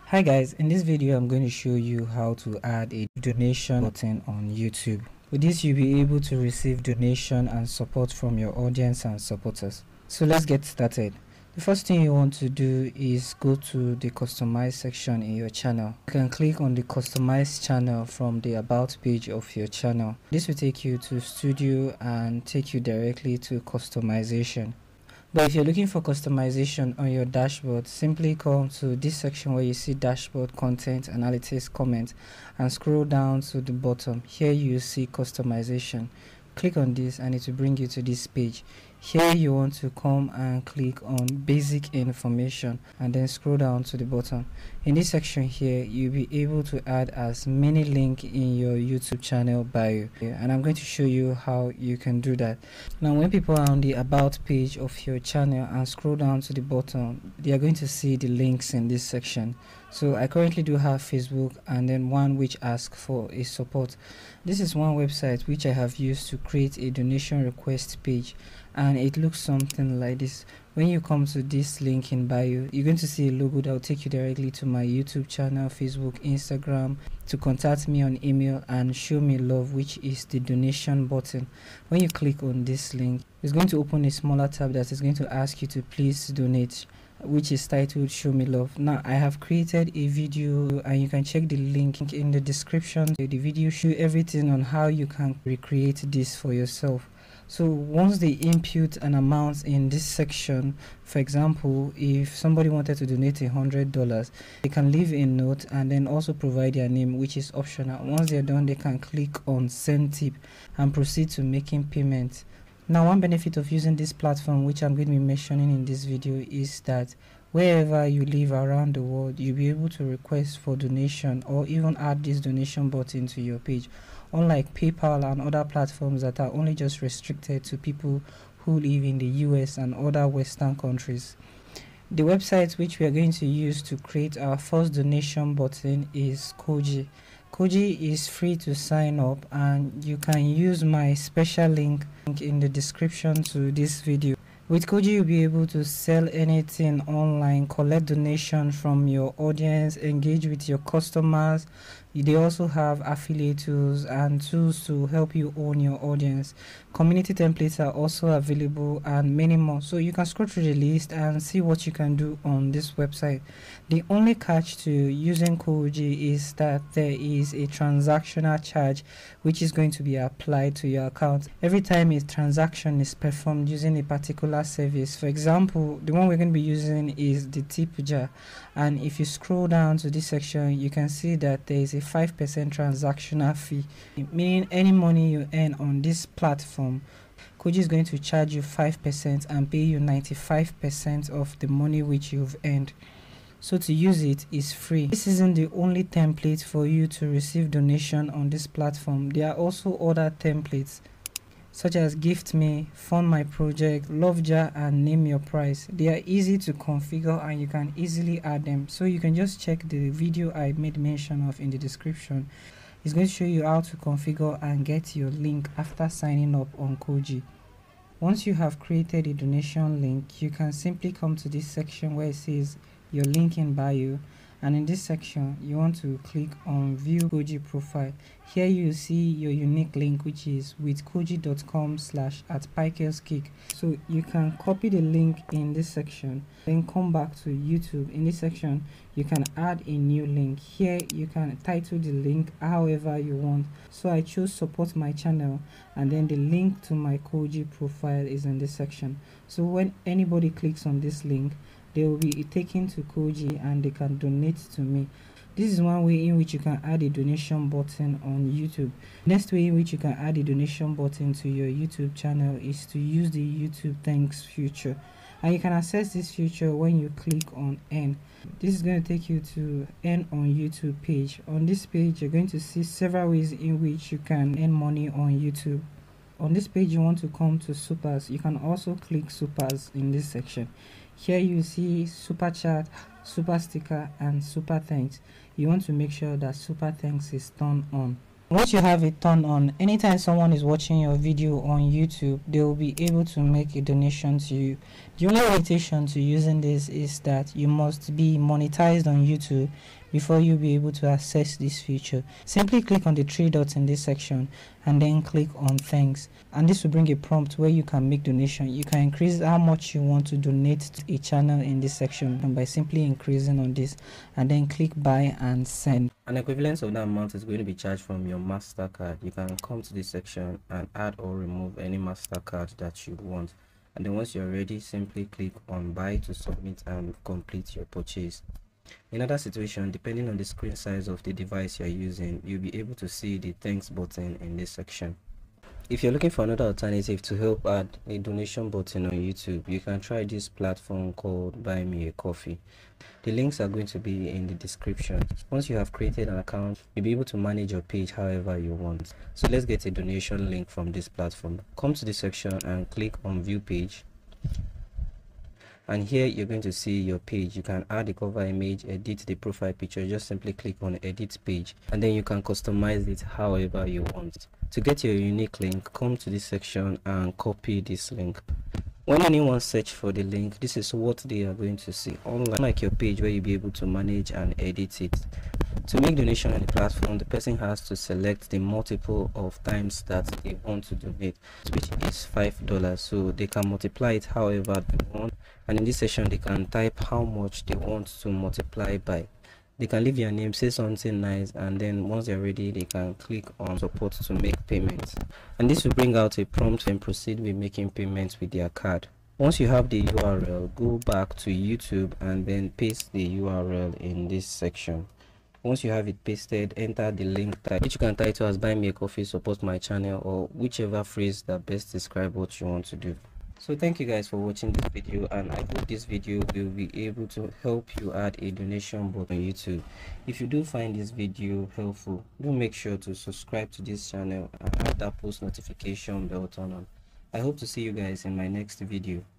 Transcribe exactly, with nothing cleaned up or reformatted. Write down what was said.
Hi guys, in this video I'm going to show you how to add a donation button on YouTube. With this you'll be able to receive donation and support from your audience and supporters. So let's get started. The first thing you want to do is go to the customize section in your channel. You can click on the customize channel from the about page of your channel. This will take you to studio and take you directly to customization. But if you're looking for customization on your dashboard, simply come to this section where you see dashboard, content, analytics, comment, and scroll down to the bottom. Here you see customization. Click on this and it will bring you to this page. Here you want to come and click on basic information and then scroll down to the bottom. In this section here you'll be able to add as many links in your YouTube channel bio, and I'm going to show you how you can do that. Now when people are on the about page of your channel and scroll down to the bottom, they are going to see the links in this section. So I currently do have Facebook and then one which asks for a support. This is one website which I have used to create a donation request page, and it looks something like this. When you come to this link in bio, you're going to see a logo that will take you directly to my YouTube channel, Facebook, Instagram, to contact me on email and show me love, which is the donation button. When you click on this link, it's going to open a smaller tab that is going to ask you to please donate, which is titled show me love. Now I have created a video and you can check the link in the description. The video show everything on how you can recreate this for yourself. So once they input an amount in this section, for example, if somebody wanted to donate a hundred dollars, they can leave a note and then also provide their name, which is optional. Once they're done, they can click on send tip and proceed to making payment. Now one benefit of using this platform, which I'm going to be mentioning in this video, is that wherever you live around the world, you'll be able to request for donation or even add this donation button to your page, unlike PayPal and other platforms that are only just restricted to people who live in the U S and other Western countries. The website which we are going to use to create our first donation button is Koji. Koji is free to sign up, and you can use my special link in the description to this video. With Koji you'll be able to sell anything online, collect donations from your audience, engage with your customers. They also have affiliate tools and tools to help you own your audience. Community templates are also available and many more. So you can scroll through the list and see what you can do on this website. The only catch to using Koji is that there is a transactional charge which is going to be applied to your account every time a transaction is performed using a particular service. For example, the one we're going to be using is the tip jar, and if you scroll down to this section you can see that there is a five percent transactional fee, meaning any money you earn on this platform, Koji is going to charge you five percent and pay you ninety-five percent of the money which you've earned. So to use it is free. This isn't the only template for you to receive donation on this platform. There are also other templates such as gift me, fund my project, love jar, and name your price. They are easy to configure and you can easily add them. So you can just check the video I made mention of in the description. It's going to show you how to configure and get your link after signing up on Koji. Once you have created a donation link, you can simply come to this section where it says your link in bio, and in this section you want to click on view Koji profile. Here you see your unique link, which is with koji dot com slash at Pikels Kick. So you can copy the link in this section, then come back to YouTube. In this section you can add a new link. Here you can title the link however you want. So I chose support my channel, and then the link to my Koji profile is in this section. So when anybody clicks on this link, they will be taken to Koji and they can donate to me. This is one way in which you can add a donation button on YouTube. Next way in which you can add a donation button to your YouTube channel is to use the YouTube thanks feature, and you can access this feature when you click on earn. This is going to take you to earn on YouTube page. On this page you're going to see several ways in which you can earn money on YouTube. On this page you want to come to supers. You can also click supers in this section. Here you see super chat, super sticker, and super thanks. You want to make sure that super thanks is turned on. Once you have it turned on, anytime someone is watching your video on YouTube, they will be able to make a donation to you. The only limitation to using this is that you must be monetized on YouTube before you'll be able to access this feature. Simply click on the three dots in this section and then click on thanks, and this will bring a prompt where you can make donation. You can increase how much you want to donate to a channel in this section and by simply increasing on this, and then click buy and send. An equivalent of that amount is going to be charged from your MasterCard. You can come to this section and add or remove any MasterCard that you want, and then once you're ready, simply click on buy to submit and complete your purchase. In other situation, depending on the screen size of the device you're using, you'll be able to see the thanks button in this section. If you're looking for another alternative to help add a donation button on YouTube, you can try this platform called Buy Me a Coffee. The links are going to be in the description. Once you have created an account, you'll be able to manage your page however you want. So let's get a donation link from this platform. Come to this section and click on view page. And here you're going to see your page. You can add the cover image, edit the profile picture. Just simply click on edit page, and then you can customize it however you want. To get your unique link, come to this section and copy this link. When anyone search for the link, this is what they are going to see. Unlike your page where you'll be able to manage and edit it. To make donation on the platform, the person has to select the multiple of times that they want to donate, which is five dollars. So they can multiply it however they want, and in this section they can type how much they want to multiply by. They can leave your name, say something nice, and then once they're ready, they can click on support to make payments, and this will bring out a prompt and proceed with making payments with their card. Once you have the U R L, go back to YouTube and then paste the U R L in this section. Once you have it pasted, enter the link type, which you can title as buy me a coffee, support my channel, or whichever phrase that best describe what you want to do. So thank you guys for watching this video, and I hope this video will be able to help you add a donation button on YouTube. If you do find this video helpful, do make sure to subscribe to this channel and have that post notification bell turn on. I hope to see you guys in my next video.